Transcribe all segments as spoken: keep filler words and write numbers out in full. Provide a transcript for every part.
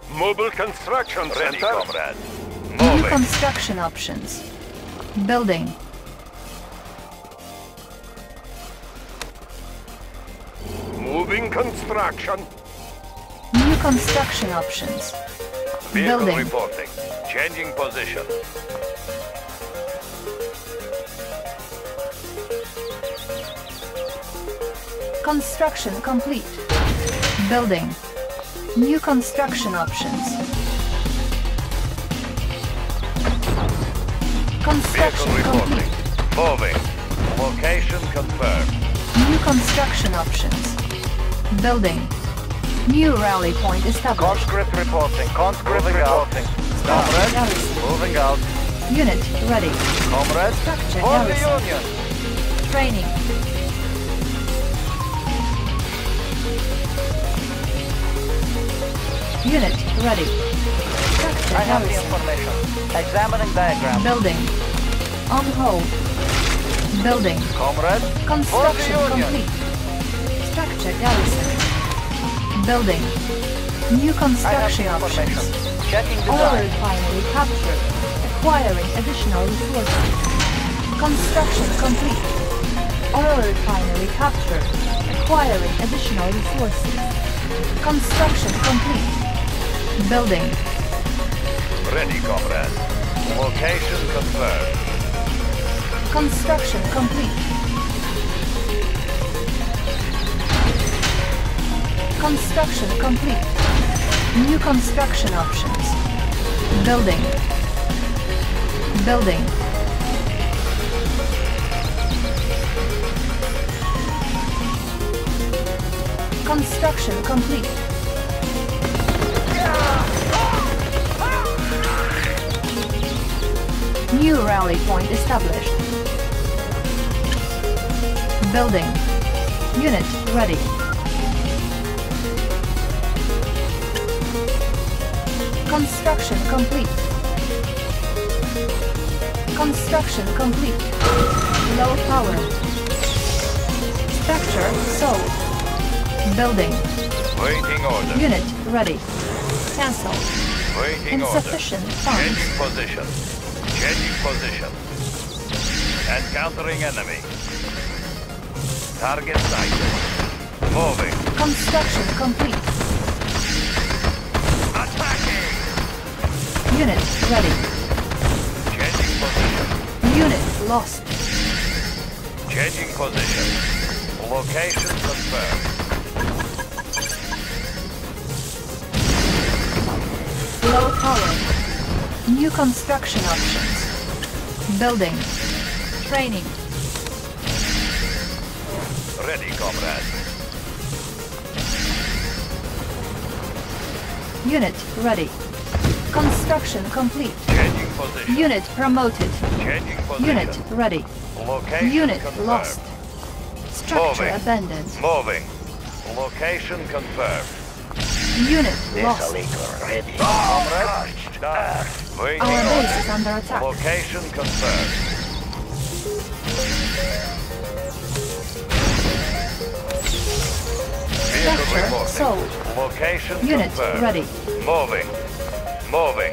Mobile construction Ready, center. comrade. New Moving. construction options. Building. Moving construction. New construction options. Vehicle Building. reporting. Changing position. Construction complete. Building. New construction options. Vehicle Construction reporting. complete. Moving. Location confirmed. New construction options. Building. New rally point established. Conscript reporting. Conscript reporting. Comrade, Garrison. moving out. Unit ready. Comrade, Structure for the garrison. Union. Training. Unit ready. Structure I have the garrison. information. Examining diagram. Building. On hold. Building. Comrade, Construction for the Union. complete. Structure garrison. Building. New I have construction the options. information. Checking Oil design. refinery captured. Acquiring additional resources. Construction complete. Oil refinery captured. Acquiring additional resources. Construction complete. Building. Ready, comrade. Location confirmed. Construction complete. Construction complete. New construction options. Building. Building. Construction complete. New rally point established. Building. Unit ready. Construction complete. Construction complete. Low power. Structure sold. Building. Waiting order. Unit ready. Cancel. Waiting order. Insufficient funds. Changing position. Changing position. Encountering enemy. Target sighted. Moving. Construction complete. Attacking. Unit ready. Changing position. Unit lost. Changing position. Location confirmed. Low power. New construction options. Building. Training. Ready, comrade. Unit ready. Construction complete. Changing position. Unit promoted. Changing position. Unit ready. Location Unit confirmed. lost. Structure Moving. abandoned. Moving. Location confirmed. Unit lost. ready. Comrade, down. Waiting Our base order. is under attack. Location confirmed. Vehicle Structure reporting. sold. Location Unit confirmed. ready. Moving. Moving.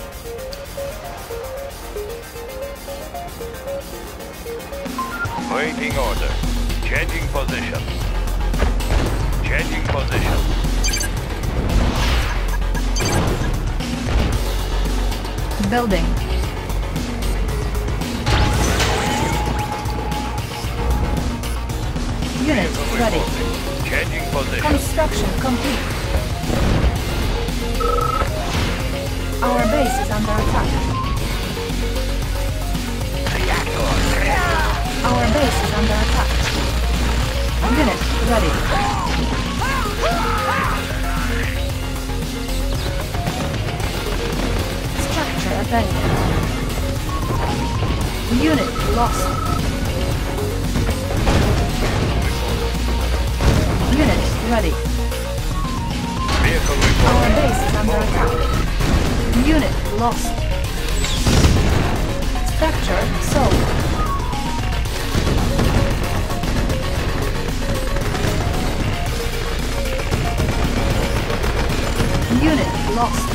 Waiting order. Changing position. Changing position. Building. Unit Vehicle ready. reporting. Changing position. Construction complete. Our base is under attack. Our base is under attack. Unit ready. Structure abandoned. Unit lost. Unit ready. Vehicle Our reporting. base is under attack. Unit lost. Structure sold. Unit lost.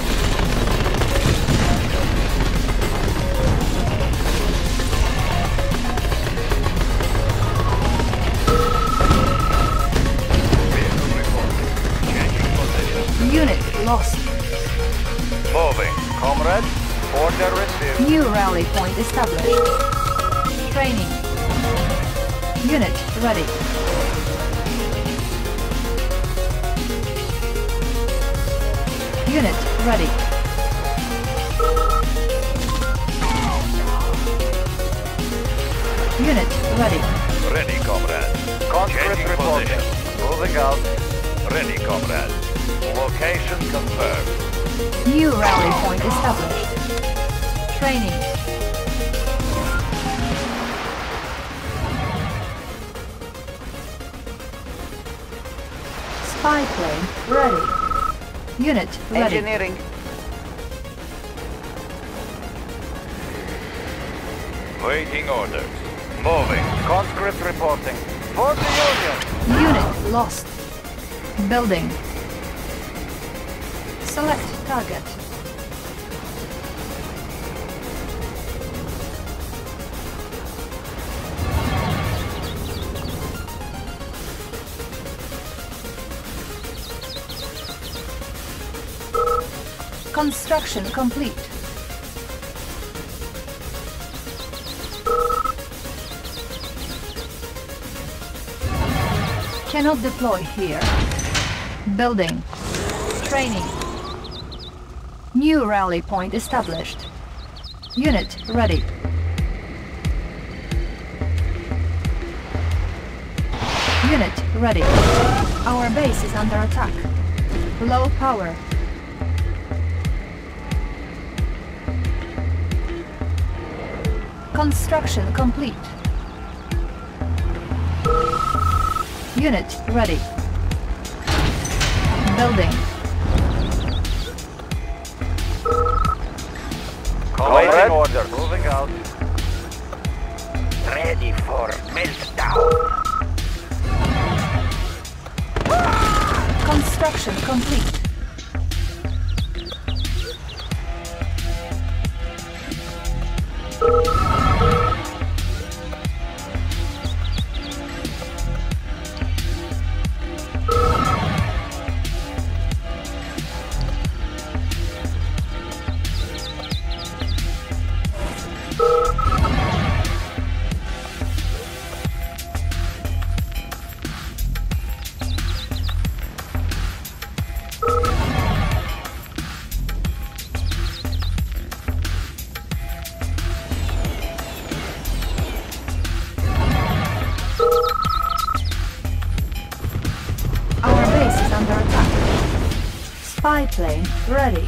Unit lost. Moving. Comrade, order received. New rally point established. Training. Unit ready. Unit ready. Unit ready. Ready, comrade. Conscript Changing reporting. position. Moving out. Ready, comrade. Location confirmed. New rally point established. Training. Spy plane ready. Unit ready. Engineering. Waiting orders. Moving. Conscript reporting. For the Union. Unit lost. Building. Select target. Construction complete. Cannot deploy here. Building. Training. New rally point established. Unit ready. Unit ready. Our base is under attack. Low power. Construction complete. Unit ready. Building. Waiting order. Moving out. Ready for meltdown. Construction complete. Spy plane ready.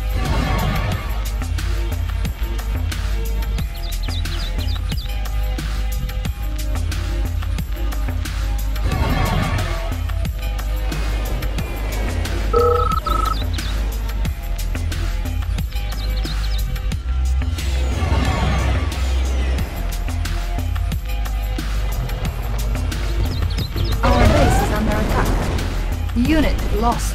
Our base is under attack. Unit lost.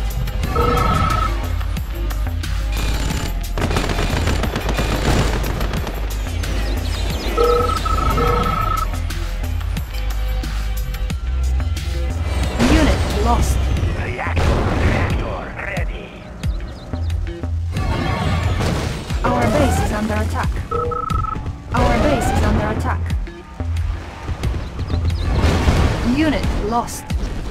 Unit lost. Reactor, reactor, ready. Our base is under attack. Our base is under attack. Unit lost.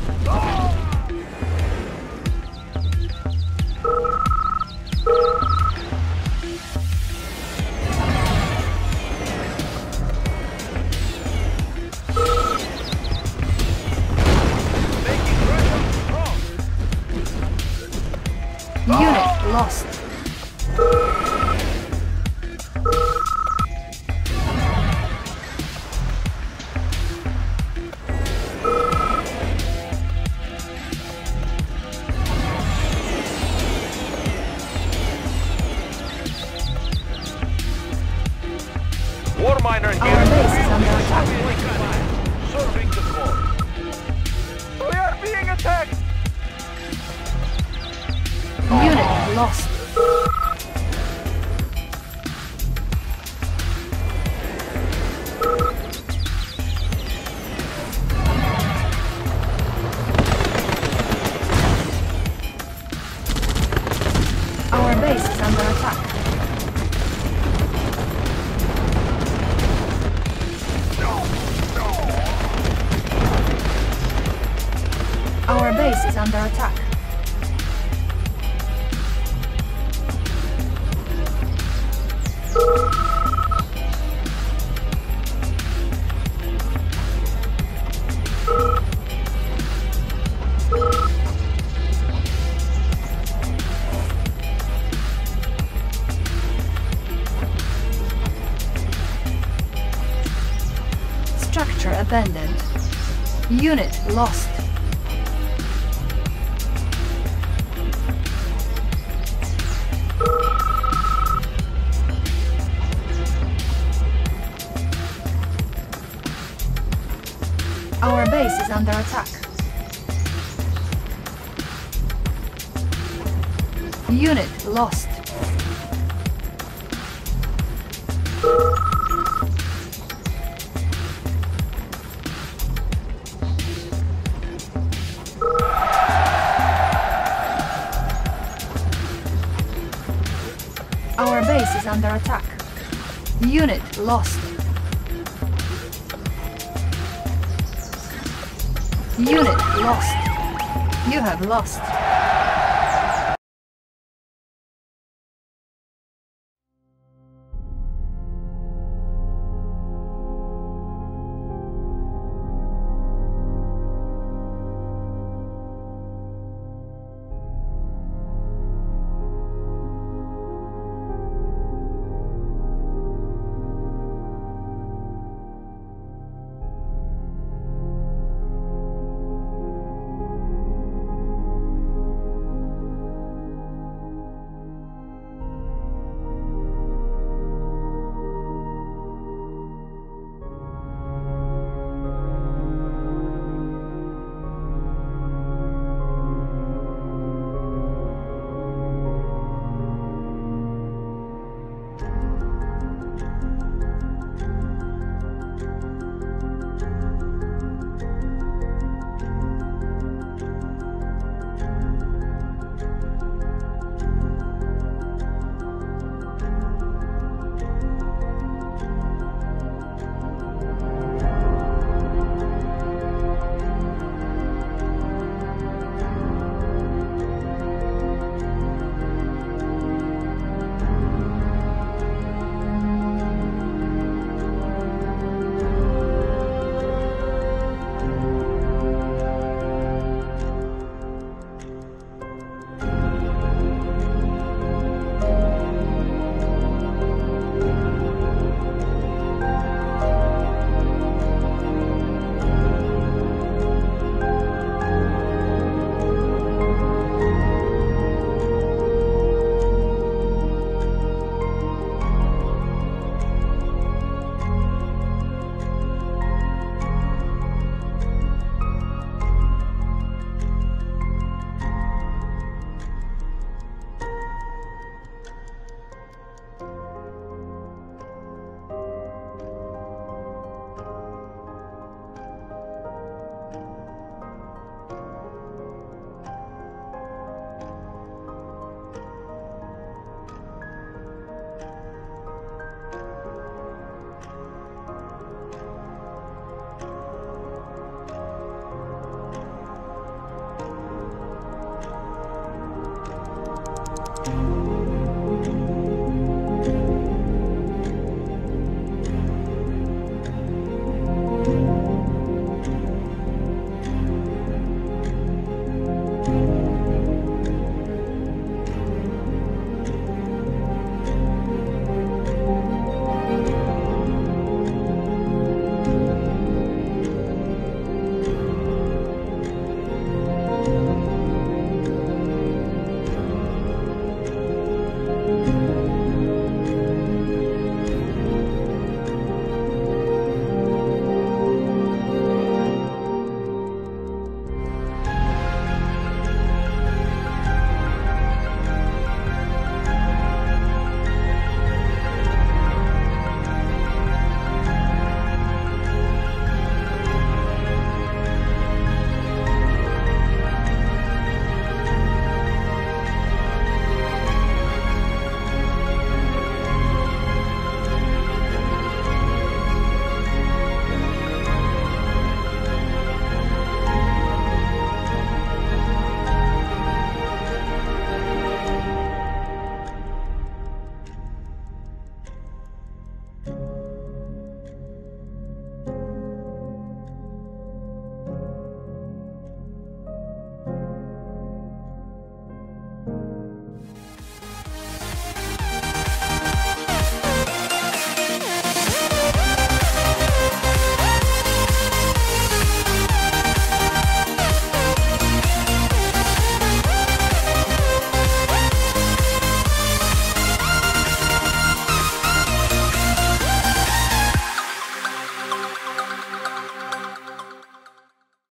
Unit lost. War miner Our here. base is under attack. Serving the cause. We are being attacked. Unit lost. Our base is under attack. Our base is under attack. Structure abandoned. Unit lost. Our base is under attack. Unit lost. Our base is under attack. Unit lost. Unit lost. You have lost.